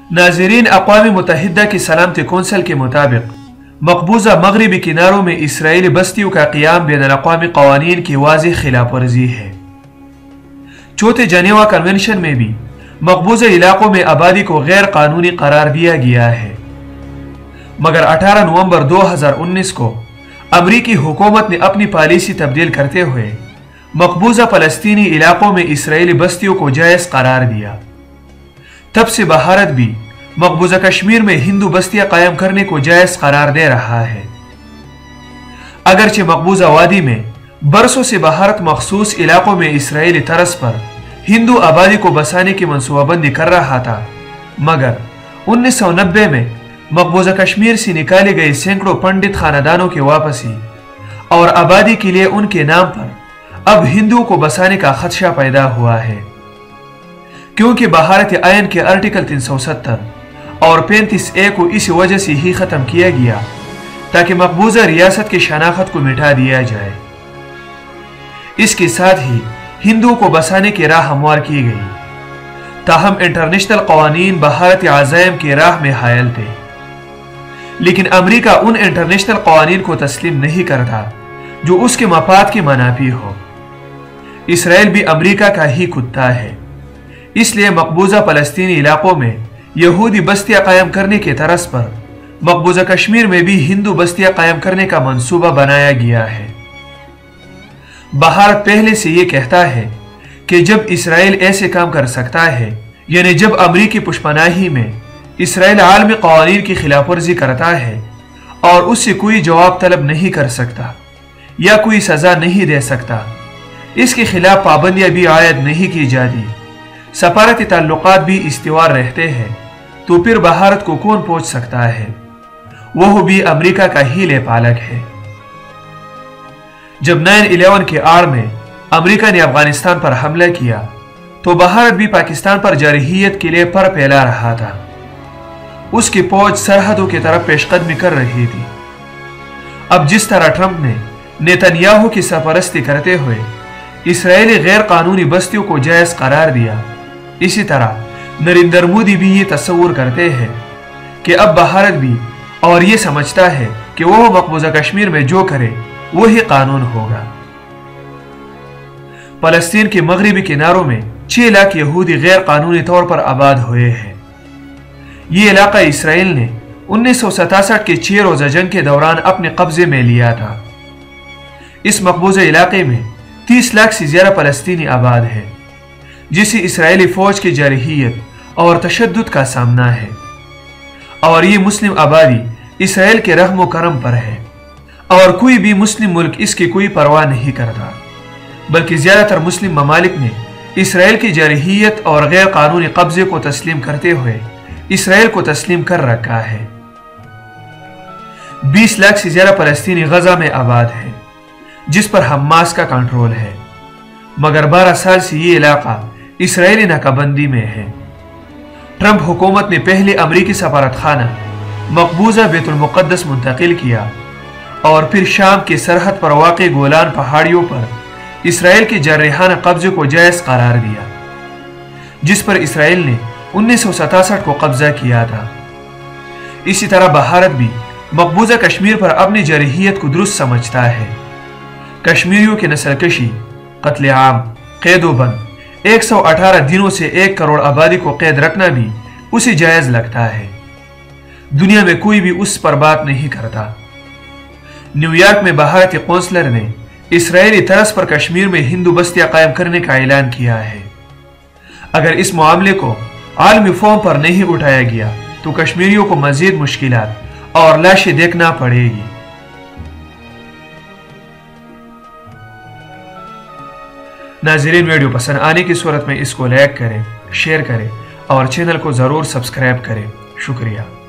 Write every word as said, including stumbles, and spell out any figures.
नाज़रीन, अक़वाम मुत्तहिदा की सलामती कौंसिल के मुताबिक मकबूजा मगरबी किनारों में इसराइली बस्तियों का क़ियाम बैनुल-अक़वामी क़वानीन की वाज़ेह खिलाफ वर्जी है। चौथे जनेवा कन्वेंशन में भी मकबूजा इलाकों में आबादी को गैर कानूनी करार दिया गया है, मगर अठारह नवंबर दो हज़ार उन्नीस को अमरीकी हुकूमत ने अपनी पॉलिसी तब्दील करते हुए मकबूजा फ़लस्तीनी इलाकों में इसराइली बस्तियों को जायज़ करार दिया। तब से भारत भी मकबूजा कश्मीर में हिंदू बस्तियां कायम करने को जायज़ करार दे रहा है। अगरचे मकबूजा वादी में बरसों से भारत मखसूस इलाकों में इसराइली तर्ज पर हिंदू आबादी को बसाने की मनसूबाबंदी कर रहा था, मगर उन्नीस सौ नब्बे में मकबूजा कश्मीर से निकाले गए सैकड़ों पंडित खानदानों की वापसी और आबादी के लिए उनके नाम पर अब हिंदुओं को बसाने का खदशा पैदा हुआ है, क्योंकि भारतीय आयन के आर्टिकल तीन सौ सत्तर और पैंतीस ए को इस वजह से ही खत्म किया गया ताकि मकबूजा रियासत की शनाख्त को मिटा दिया जाए। इसके साथ ही हिंदुओं को बसाने की राह हमवार की गई। ताहम इंटरनेशनल कवानीन भारतीय अज़ाइम की राह में हायल थे, लेकिन अमेरिका उन इंटरनेशनल कवानीन को तस्लीम नहीं करता जो उसके मफाद के मनाफी हो। इसराइल भी अमेरिका का ही कुत्ता है, इसलिए मकबूजा फ़लस्तीनी इलाकों में यहूदी बस्तियां कायम करने के तरस पर मकबूजा कश्मीर में भी हिंदू बस्तियां कायम करने का मंसूबा बनाया गया है। भारत पहले से ये कहता है कि जब इसराइल ऐसे काम कर सकता है, यानी जब अमरीकी पुष्पनाही में इसराइल आलमी क़वानीन की खिलाफ वर्जी करता है और उससे कोई जवाब तलब नहीं कर सकता या कोई सजा नहीं दे सकता, इसके खिलाफ पाबंदियां भी आयद नहीं की जाती, सफारती ताल्लुकात भी इस्तिवार रहते हैं, तो फिर भारत को कौन पहुंच सकता है? वह भी अमेरिका का ही लेपालक है। जब नाइन इलेवन के आड़ में अमेरिका ने अफगानिस्तान पर हमला किया तो भारत भी पाकिस्तान पर जरहियत के लिए पर फैला रहा था। उसकी फौज सरहदों की तरफ पेशकदमी कर रही थी। अब जिस तरह ट्रंप ने नेतन्याहू की सरपरस्ती करते हुए इसराइली गैर कानूनी बस्तियों को जायज़ करार दिया, इसी तरह नरेंद्र मोदी भी ये तस्वुर करते हैं कि अब भारत भी और ये समझता है कि वह मकबूजा कश्मीर में जो करे वही कानून होगा। फ़लस्तीन के मगरबी किनारों में छह लाख यहूदी गैर कानूनी तौर पर आबाद हुए हैं। ये इलाका इसराइल ने उन्नीस सौ सतासठ के छह रोजा जंग के दौरान अपने कब्जे में लिया था। इस मकबूजा इलाके में तीस लाख से ज्यादा फ़लस्तीनी आबाद है, जिसे इसराइली फौज की जरहियत और तशद्दुद का सामना है, और ये मुस्लिम आबादी इसराइल के रहमो करम पर है और कोई भी मुस्लिम मुल्क इसकी कोई परवाह नहीं करता, बल्कि ज्यादातर मुस्लिम ममालिक ने इसराइल की जरहियत और गैर कानूनी कब्जे को तस्लीम करते हुए इसराइल को तस्लीम कर रखा है। बीस लाख से ज्यादा फ़लस्तीनी गजा में आबाद है, जिस पर हमास का कंट्रोल है, मगर बारह साल से ये इलाका इसराइली नाकाबंदी में है। ट्रंप हुकूमत ने पहले अमरीकी सफारत खाना मकबूजा बैतुल मुक़द्दस मुंतकिल किया और फिर शाम के सरहद पर वाक़े गोलान पहाड़ियों पर इसराइल के जर्रहाना कब्जे को जायज़ करार दिया, जिस पर इसराइल ने उन्नीस सौ सतासठ को कब्जा किया था। इसी तरह भारत भी मकबूजा कश्मीर पर अपनी जरहियत को दुरुस्त समझता है। कश्मीरियों की नस्लकशी, कत्ले आम, कैदोबंद, एक सौ अठारह दिनों से एक करोड़ आबादी को कैद रखना भी उसे जायज़ लगता है। दुनिया में कोई भी उस पर बात नहीं करता। न्यूयॉर्क में भारतीय कौंसलर ने इसराइली तरस पर कश्मीर में हिंदू बस्तियां कायम करने का ऐलान किया है। अगर इस मामले को आलमी फॉर्म पर नहीं उठाया गया तो कश्मीरियों को मजीद मुश्किलात और लाशें देखना पड़ेगी। नाज़रीन, वीडियो पसंद आने की सूरत में इसको लाइक करें, शेयर करें और चैनल को ज़रूर सब्सक्राइब करें। शुक्रिया।